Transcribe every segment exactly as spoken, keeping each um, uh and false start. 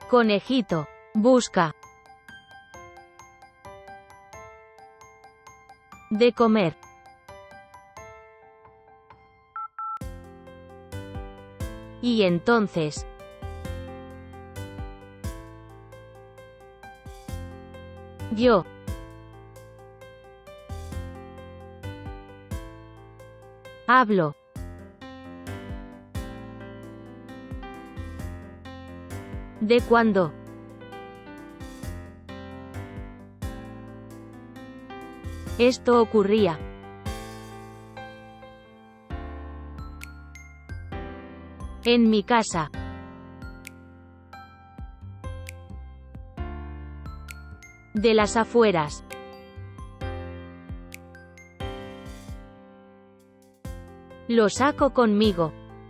Conejito. Busca. De comer. Y entonces. Yo. Hablo. ¿De cuándo? Esto ocurría. En mi casa. De las afueras. Lo saco conmigo.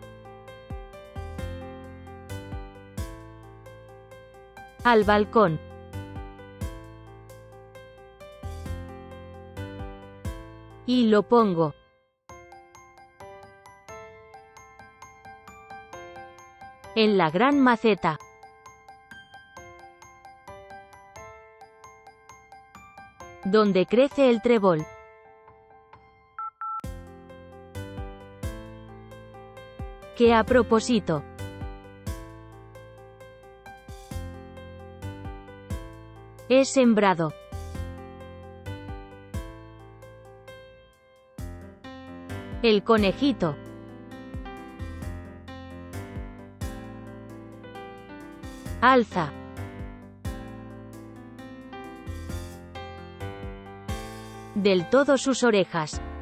Al balcón. Y lo pongo. En la gran maceta. Donde crece el trébol. Que a propósito. He sembrado. El conejito. Alza. Del todo sus orejas.